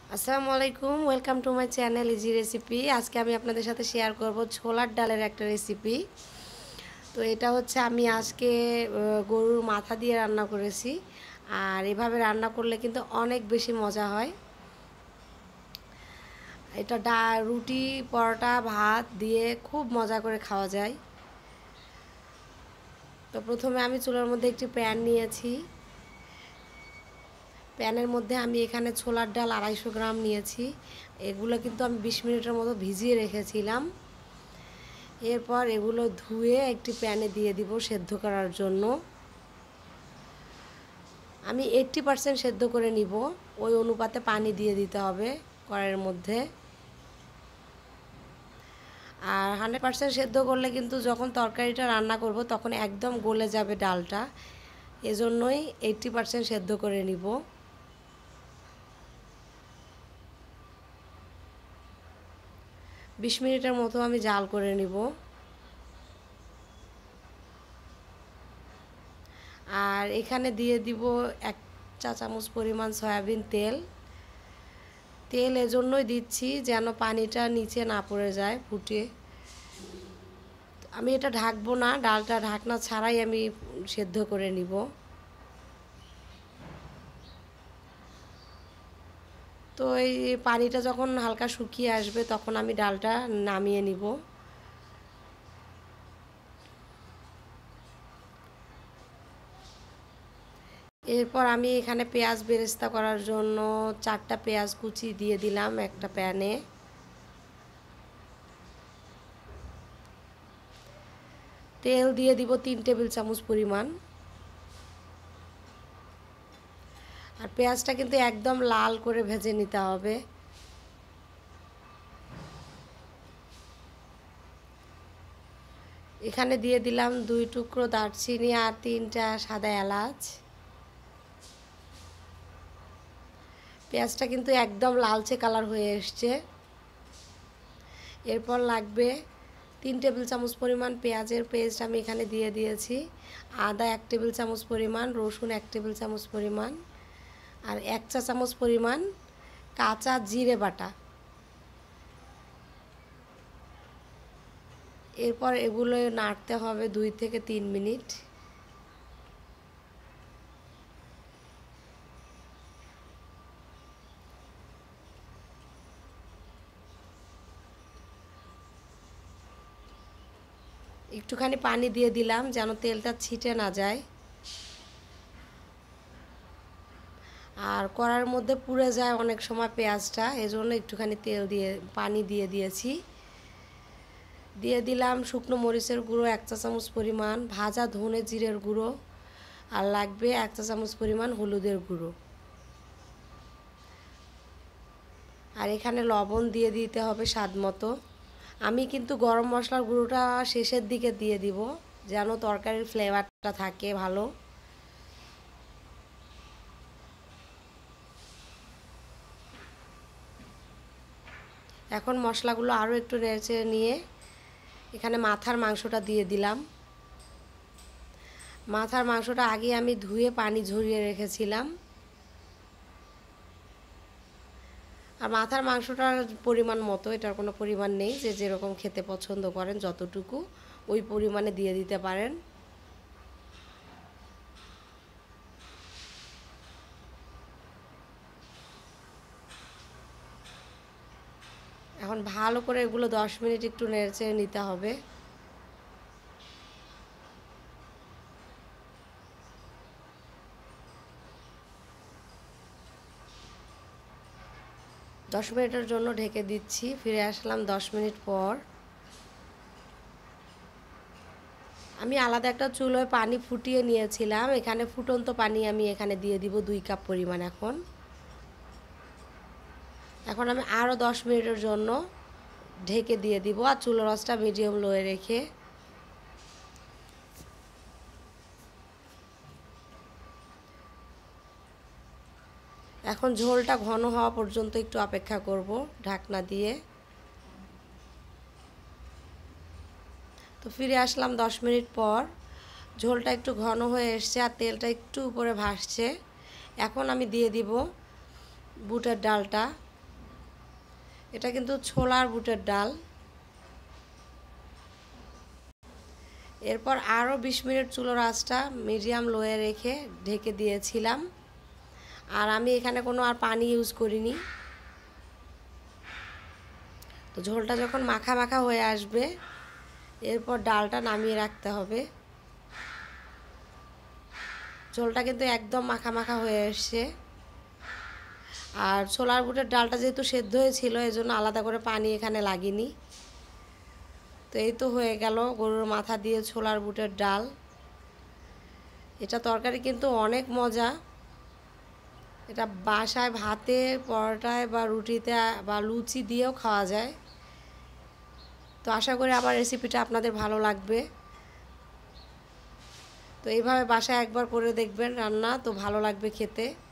আসসালামু আলাইকুম, welcome to my channel easy recipe. আজকে আমি আপনাদের সাথে শেয়ার করব ছোলার ডালের একটা রেসিপি। তো এটা হচ্ছে আমি আজকে গরুর মাথা দিয়ে রান্না করেছি। আর এভাবে রান্না করলে কিন্তু অনেক বেশি মজা হয়। এটা রুটি, পরোটা, ভাত দিয়ে খুব মজা করে খাওয়া যায়। তো প্রথমে আমি চুলার মধ্যে একটি প্যান নিয়েছি। প্যানের মধ্যে আমি এখানে ছোলার ডাল 250 গ্রাম নিয়েছি। এগুলো কিন্তু আমি 20 মিনিটের মতো ভিজিয়ে রেখেছিলাম। এরপর এগুলো ধুয়ে একটি প্যানে দিয়ে দিব সেদ্ধ করার জন্য। আমি 80% সেদ্ধ করে নিব, ওই অনুপাতে পানি দিয়ে দিতে হবে কড়াইয়ের মধ্যে। আর 100% সেদ্ধ করলে কিন্তু যখন তরকারিটা রান্না করব তখন একদম গলে যাবে ডালটা, এজন্যই 80% সেদ্ধ করে নিব। বিশ মিনিটের মতো আমি জাল করে নিব। আর এখানে দিয়ে দিব 1 চা চামচ পরিমাণ সয়াবিন তেল। তেল এজন্যই দিচ্ছি যেন পানিটা নিচে না পড়ে যায় ফুটে। আমি এটা ঢাকবো না, ডালটা ঢাকনা ছাড়াই আমি সেদ্ধ করে নিব। তো এই পানিটা যখন হালকা শুকিয়ে আসবে তখন আমি ডালটা নামিয়ে নিব। এরপর আমি এখানে পেঁয়াজ বেরেস্তা করার জন্য 4টা পেঁয়াজ কুচি দিয়ে দিলাম একটা প্যানে। তেল দিয়ে দিব 3 টেবিল চামচ পরিমাণ। আর পেঁয়াজটা কিন্তু একদম লাল করে ভেজে নিতে হবে। এখানে দিয়ে দিলাম 2 টুকরো দারচিনি আর 3টা সাদা এলাচ। পেঁয়াজটা কিন্তু একদম লালচে কালার হয়ে এসছে। এরপর লাগবে 3 টেবিল চামচ পরিমাণ পেঁয়াজের পেস্ট আমি এখানে দিয়ে দিয়েছি। আদা 1 টেবিল চামচ পরিমাণ, রসুন 1 টেবিল চামচ পরিমাণ, আর 1 চা চামচ পরিমাণ কাঁচা জিরে বাটা। এরপর এগুলো নাড়তে হবে 2 থেকে 3 মিনিট। একটুখানি পানি দিয়ে দিলাম যেন তেলটা ছিটে না যায় আর কড়াইয়ের মধ্যে পুড়ে যায় অনেক সময় পেঁয়াজটা, এজন্য একটুখানি পানি দিয়ে দিয়েছি। দিয়ে দিলাম শুকনো মরিচের গুঁড়ো 1 চা চামচ পরিমাণ, ভাজা ধনে জিরের গুঁড়ো, আর লাগবে 1 চা চামচ পরিমাণ হলুদের গুঁড়ো। আর এখানে লবণ দিয়ে দিতে হবে স্বাদ মতো। আমি কিন্তু গরম মশলার গুঁড়োটা শেষের দিকে দিয়ে দিব যেন তরকারির ফ্লেভারটা থাকে ভালো। এখন মশলাগুলো আরও একটু নেড়ে নিয়ে এখানে মাথার মাংসটা দিয়ে দিলাম। মাথার মাংসটা আগে আমি ধুয়ে পানি ঝরিয়ে রেখেছিলাম। আর মাথার মাংসটার পরিমাণ মতো, এটার কোনো পরিমাণ নেই, যে যেরকম খেতে পছন্দ করেন যতটুকু ওই পরিমাণে দিয়ে দিতে পারেন। এখন ভালো করে এগুলো 10 মিনিট একটু নেড়ে নিতে হবে। দশ মিনিটের জন্য ঢেকে দিচ্ছি। ফিরে আসলাম 10 মিনিট পর। আমি আলাদা একটা চুলোয় পানি ফুটিয়ে নিয়েছিলাম, এখানে ফুটন্ত পানি আমি এখানে দিয়ে দিব 2 কাপ পরিমাণ। এখন আমি আরও 10 মিনিটের জন্য ঢেকে দিয়ে দিব, আর চুলোর আঁচটা মিডিয়াম লোয়ে রেখে। এখন ঝোলটা ঘন হওয়া পর্যন্ত একটু অপেক্ষা করব ঢাকনা দিয়ে। তো ফিরে আসলাম 10 মিনিট পর। ঝোলটা একটু ঘন হয়ে এসছে আর তেলটা একটু উপরে ভাসছে। এখন আমি দিয়ে দিব বুটের ডালটা। এটা কিন্তু ছোলার বুটের ডাল। এরপর আরও 20 মিনিট চুলোর আঁচটা মিডিয়াম লোয়ে রেখে ঢেকে দিয়েছিলাম। আর আমি এখানে কোনো আর পানি ইউজ করিনি। তো ঝোলটা যখন মাখা মাখা হয়ে আসবে এরপর ডালটা নামিয়ে রাখতে হবে। ঝোলটা কিন্তু একদম মাখা মাখা হয়ে এসছে। আর ছোলার বুটের ডালটা যেহেতু সেদ্ধ হয়েছিল এজন্য আলাদা করে পানি এখানে লাগেনি। তো এই তো হয়ে গেল গরুর মাথা দিয়ে ছোলার বুটের ডাল। এটা তরকারি কিন্তু অনেক মজা। এটা বাসায় ভাতে, পরোটায় বা রুটিতে বা লুচি দিয়েও খাওয়া যায়। তো আশা করি আমার রেসিপিটা আপনাদের ভালো লাগবে। তো এইভাবে বাসায় একবার করে দেখবেন রান্না, তো ভালো লাগবে খেতে।